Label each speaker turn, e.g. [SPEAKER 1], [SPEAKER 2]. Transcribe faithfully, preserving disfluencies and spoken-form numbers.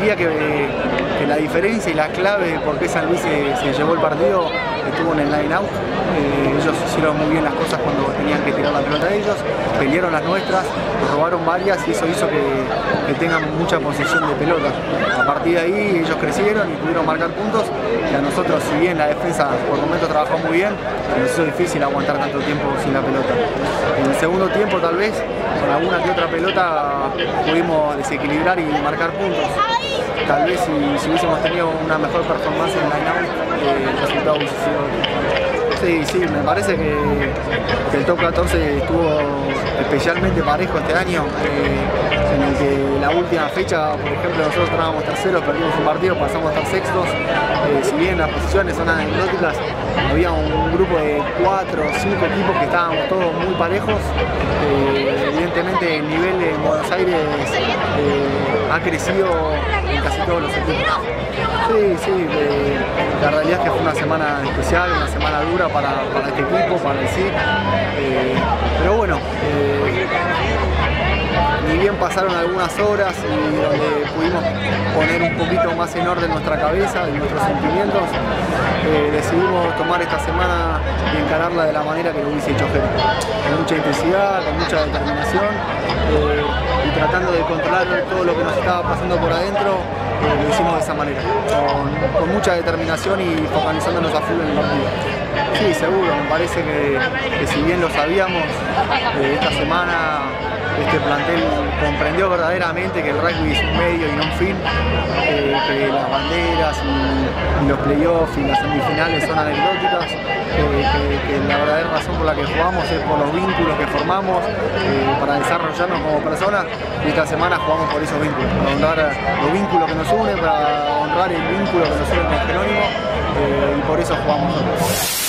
[SPEAKER 1] diría que, que la diferencia y la clave de por qué San Luis se, se llevó el partido estuvo en el line out. Eh, ellos hicieron muy bien las cosas cuando tenían que tirar la pelota de ellos, pelearon las nuestras, robaron varias y eso hizo que, que tengan mucha posesión de pelota. A partir de ahí ellos crecieron y pudieron marcar puntos y a nosotros, si bien la defensa por momentos trabajó muy bien, nos hizo difícil aguantar tanto tiempo sin la pelota. En el segundo tiempo tal vez con alguna que otra pelota pudimos desequilibrar y marcar puntos. Tal vez si, si hubiésemos tenido una mejor performance en line-out, eh, el resultado hubiese sido otro. Sí, sí, me parece que, que el top catorce estuvo especialmente parejo este año, eh, en el que la última fecha, por ejemplo, nosotros estábamos terceros, perdimos un partido, pasamos a estar sextos. Eh, si bien las posiciones son anecdóticas, había un grupo de cuatro o cinco equipos que estábamos todos muy parejos. Eh, evidentemente el nivel en Buenos Aires eh, ha crecido en casi todos los equipos. Sí, sí, eh, la realidad es que fue una semana especial, una semana dura para, para este equipo, para el S I C, eh, pero bueno, eh, ni bien pasaron algunas horas y donde pudimos poner un poquito más en orden nuestra cabeza y nuestros sentimientos, eh, decidimos tomar esta semana y encararla de la manera que lo hubiese hecho Jero, con mucha intensidad, con mucha determinación eh, y tratando de controlar todo lo que nos estaba pasando por adentro. Eh, lo hicimos de esa manera, con, con mucha determinación y focalizándonos a full en el partido. Sí, seguro, me parece que, que si bien lo sabíamos, eh, esta semana este plantel comprendió verdaderamente que el rugby es un medio y no un fin, eh, que las banderas y, y los playoffs y las semifinales son anecdóticas, eh, que, que la verdadera razón por la que jugamos es por los vínculos que formamos, eh, para desarrollarnos como personas, y esta semana jugamos por esos vínculos, para honrar los vínculos que nos unen, para honrar el vínculo que nos une con Jerónimo, eh, y por eso jugamos nosotros.